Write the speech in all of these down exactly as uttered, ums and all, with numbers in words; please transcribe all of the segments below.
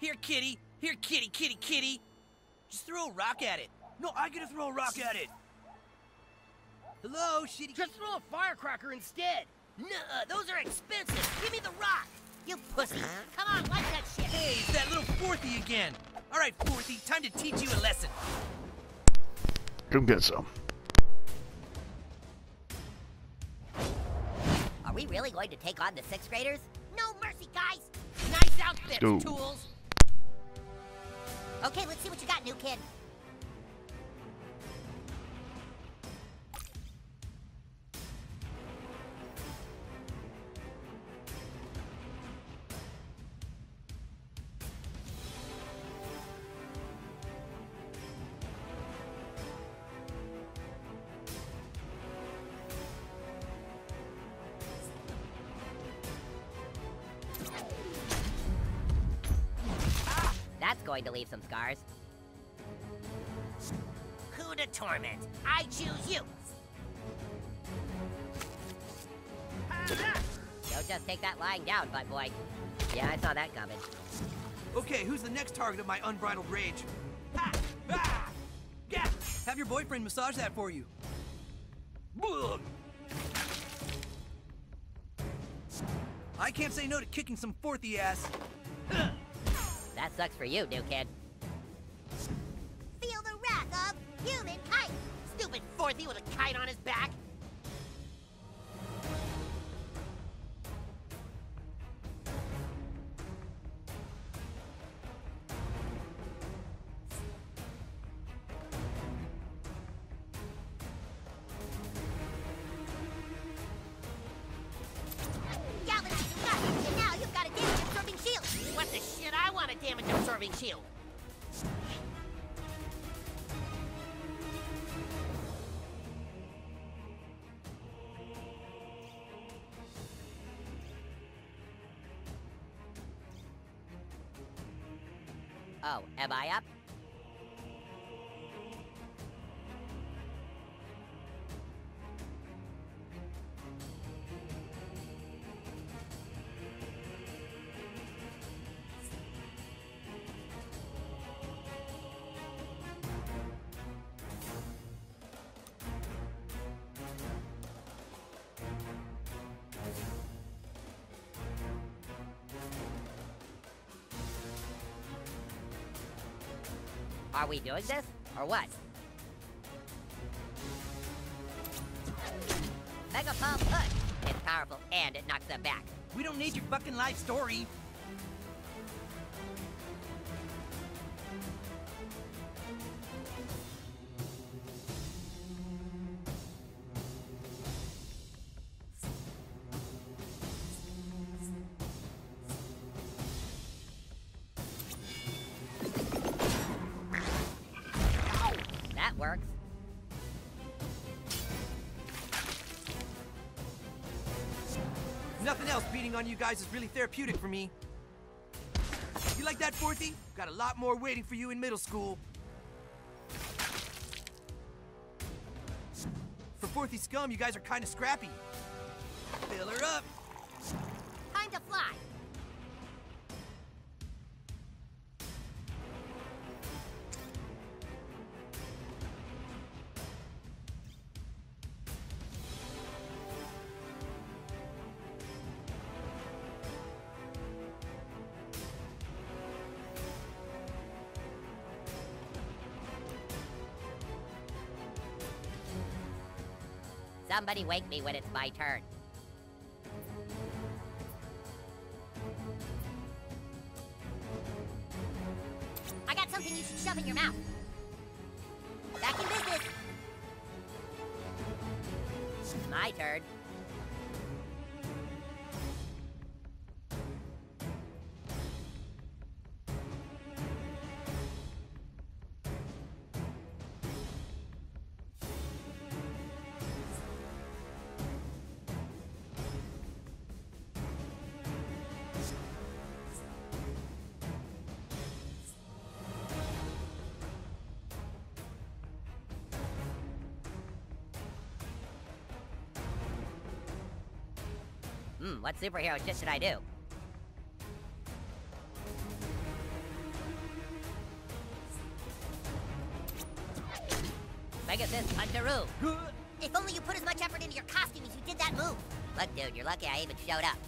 Here, kitty. Here, kitty, kitty, kitty. Just throw a rock at it. No, I gotta throw a rock at it. Hello, shitty. Just throw a firecracker instead. Nuh-uh, those are expensive. Give me the rock. You pussy. Come on, light that shit. Hey, it's that little Fourthy again. All right, Fourthy, time to teach you a lesson. Come get some. Are we really going to take on the sixth graders? No mercy, guys. Nice outfits, Dude. tools. Okay, let's see what you got, new kid. That's going to leave some scars. Who to torment? I choose you. Don't just take that lying down, butt boy. Yeah, I saw that coming. Okay, who's the next target of my unbridled rage? Ha! Ah! Yeah! Have your boyfriend massage that for you. Ugh. I can't say no to kicking some Fourthy ass. Ugh. That sucks for you, new kid. Feel the wrath of human kite. Stupid Fourthy with a kite on his back. What the shit? I want a damage-absorbing shield. Oh, am I up? Are we doing this, or what? Mega Palm Hood! It's powerful, and it knocks them back. We don't need your fucking life story. That works. Nothing else beating on you guys is really therapeutic for me. You like that, Fourthy? Got a lot more waiting for you in middle school. For Fourthy scum, you guys are kind of scrappy. Fill her up. Time to fly. Somebody wake me when it's my turn. I got something you should shove in your mouth. Back in business. My turn. Hmm, what superhero shit should I do? Pegasus Puntaroo. If only you put as much effort into your costume as you did that move. Look, dude, you're lucky I even showed up.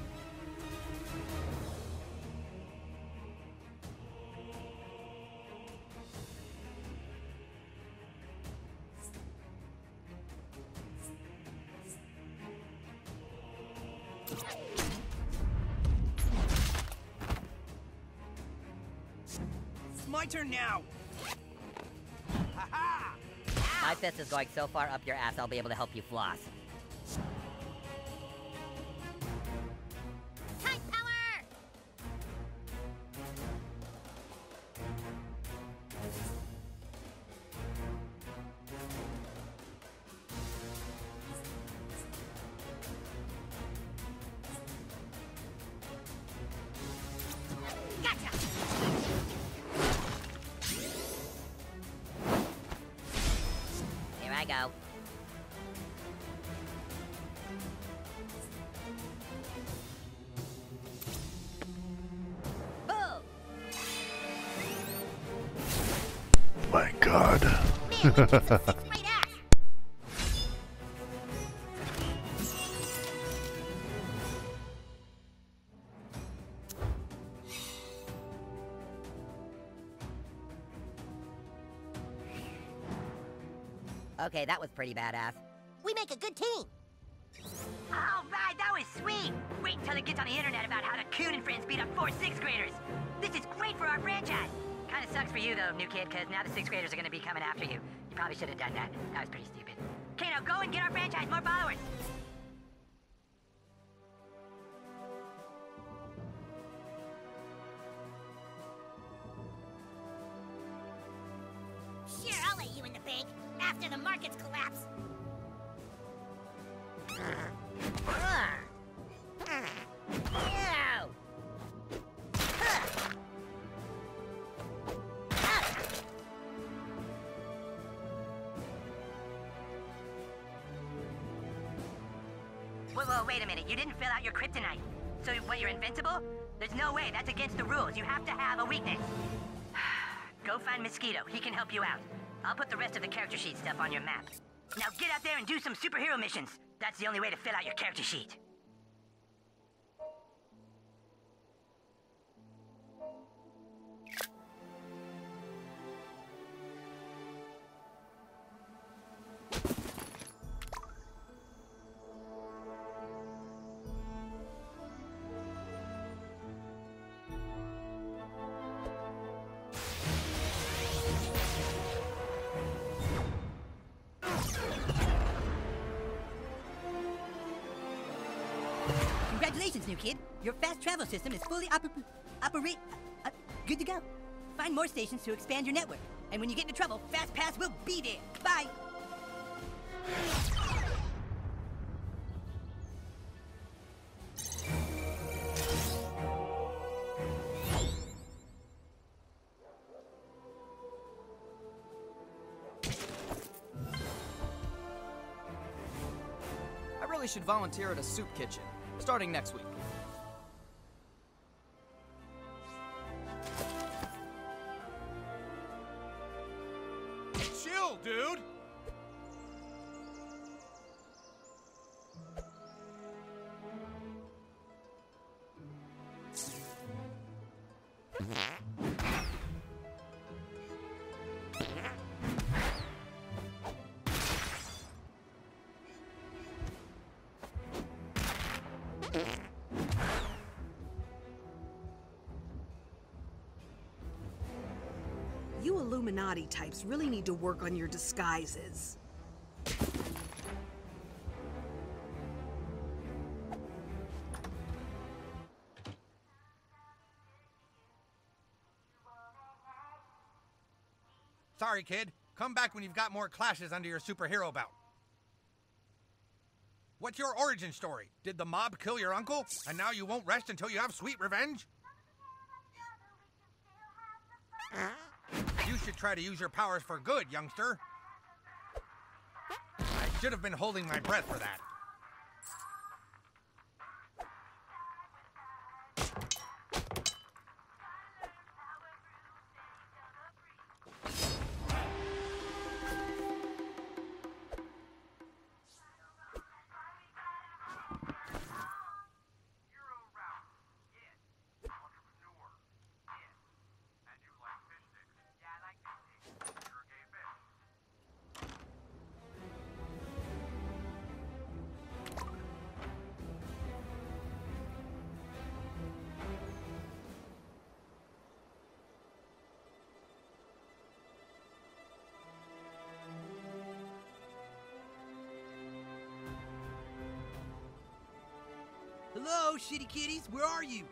It's my turn now. Ha-ha! My fist is going so far up your ass, I'll be able to help you floss. Time power! Gotcha! Here I go. Boom! My God. Man, that kid's a six-rate ass! Okay, that was pretty badass. We make a good team. All right, that was sweet. Wait until it gets on the internet about how the Coon and friends beat up four sixth graders. This is great for our franchise. Kind of sucks for you though, new kid, because now the sixth graders are going to be coming after you. You probably should have done that. That was pretty stupid. Okay, now go and get our franchise more followers. Sure, I'll let you in the bank after the markets collapse. Ew! Whoa, whoa, wait a minute. You didn't fill out your kryptonite. So what, you're invincible? There's no way. That's against the rules. You have to have a weakness. Go find Mosquito. He can help you out. I'll put the rest of the character sheet stuff on your map. Now get out there and do some superhero missions. That's the only way to fill out your character sheet. Congratulations, new kid. Your fast travel system is fully oper operate uh, good to go. Find more stations to expand your network. And when you get into trouble, Fast Pass will be there. Bye. I really should volunteer at a soup kitchen, starting next week. Chill, dude! You Illuminati types really need to work on your disguises. Sorry, kid. Come back when you've got more clashes under your superhero belt. What's your origin story? Did the mob kill your uncle, and now you won't rest until you have sweet revenge? You should try to use your powers for good, youngster. I should have been holding my breath for that. Hello, shitty kitties, where are you?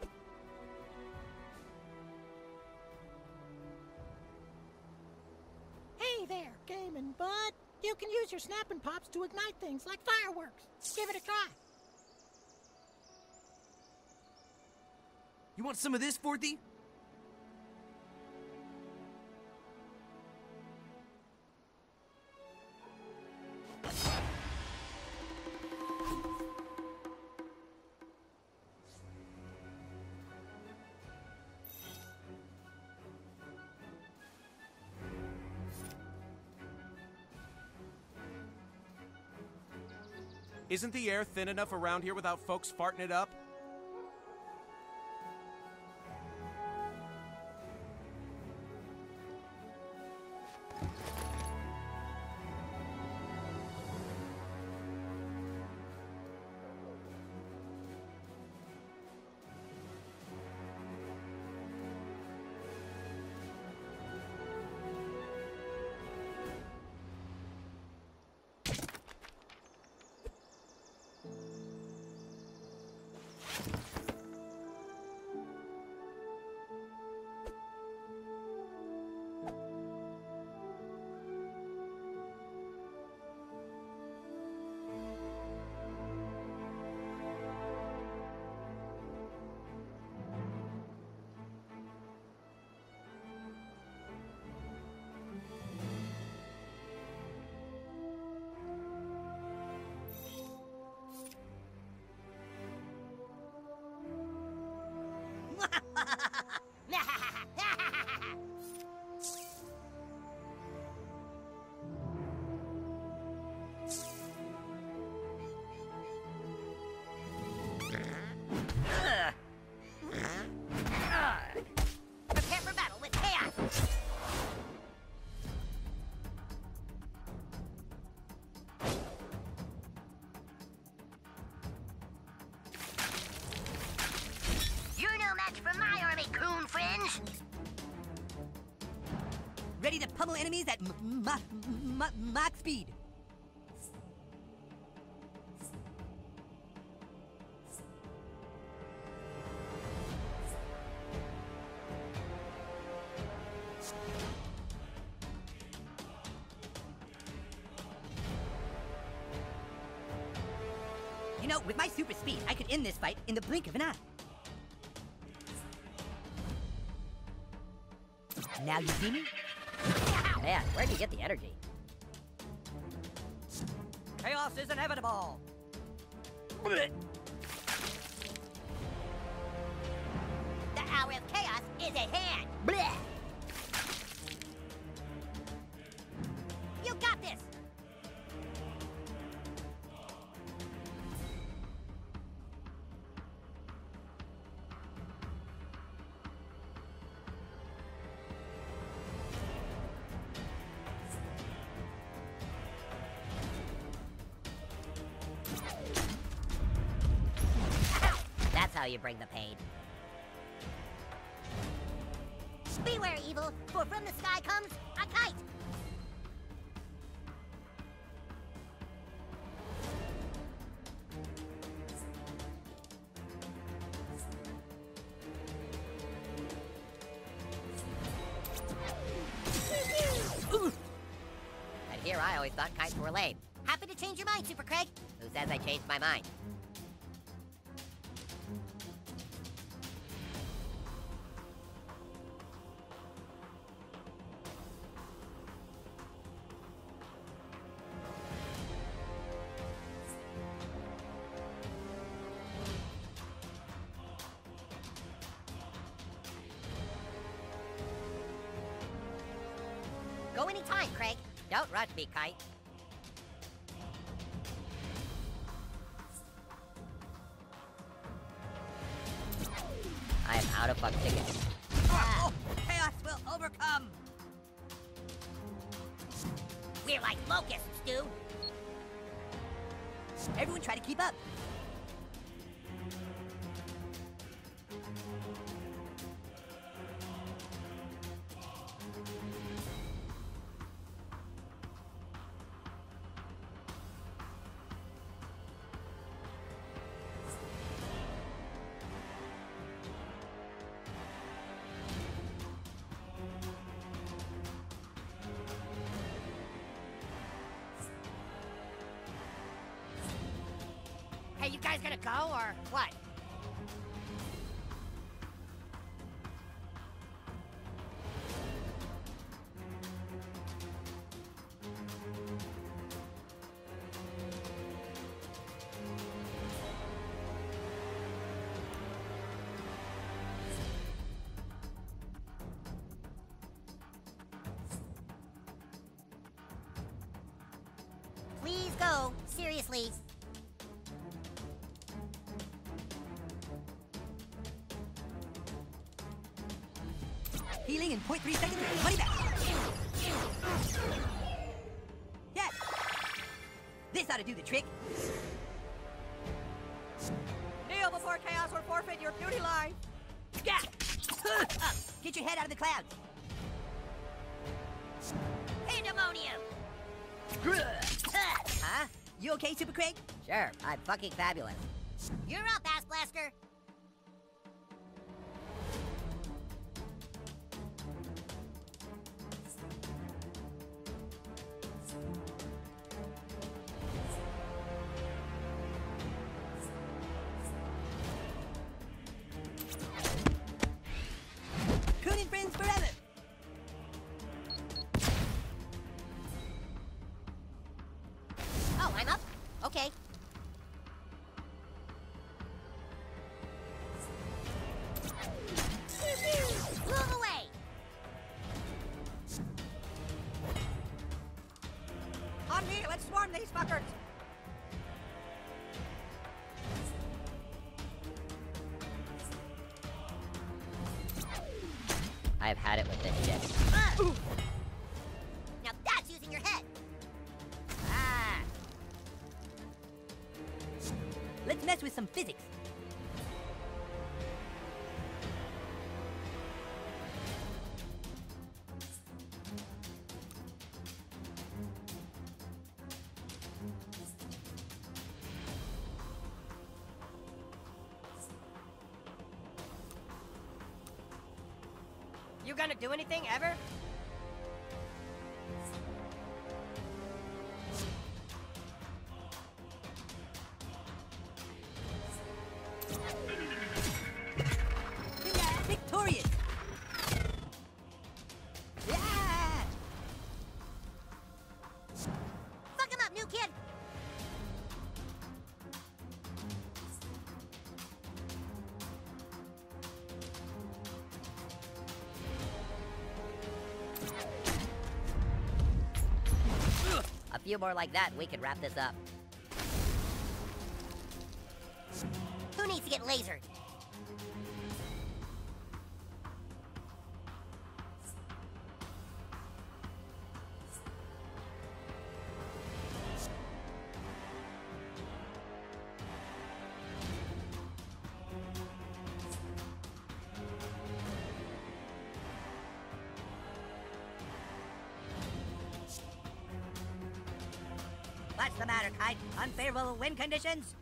Hey there, gaming bud. You can use your snapping pops to ignite things like fireworks. Give it a try. You want some of this, Forthy? Isn't the air thin enough around here without folks farting it up? Prepare for battle with chaos. You're no match for my army, coon fringe. Ready to pummel enemies at m- Mach m- Mach speed. You know, with my super speed, I could end this fight in the blink of an eye. Now you see me? Man, where'd you get the energy? Chaos is inevitable! The hour of chaos is at hand. Blech. You got this. That's how you bring the pain. Beware, evil, for from the sky comes a kite. And here I always thought kites were lame. Happy to change your mind, Super Craig. Who says I changed my mind? Go anytime, Craig. Don't rush me, Kite. I am out of fuck tickets. Oh, chaos will overcome! We're like locusts, dude. Everyone try to keep up. guys gonna go, or what? Please go. Seriously. Healing in zero point three seconds and money back. Yeah. This ought to do the trick. Kneel before chaos or forfeit your beauty life. Yeah. Up. Get your head out of the clouds. Pandemonium! Huh? You okay, Super Craig? Sure, I'm fucking fabulous. You're up, Ass Blaster! Coon and friends forever. Oh, I'm up? Okay. Move away! On me, let's swarm these fuckers. I've had it with this shit. Uh. Now that's using your head! Ah! Let's mess with some physics. You gonna do anything ever? Yeah, victorious. Yeah. Fuck him up, new kid! A few more like that, and we could wrap this up. Who needs to get lasered? What's the matter, Kite? Unfavorable wind conditions?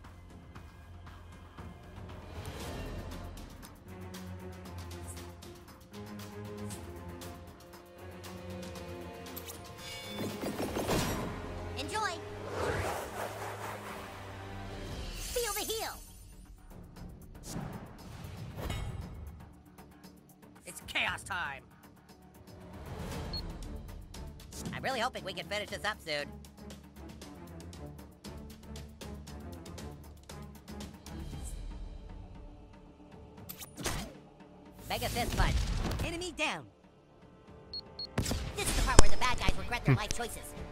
Enjoy! Feel the heel! It's chaos time. I'm really hoping we can finish this up soon. Mega Fist Punch. Enemy down. This is the part where the bad guys regret their life choices.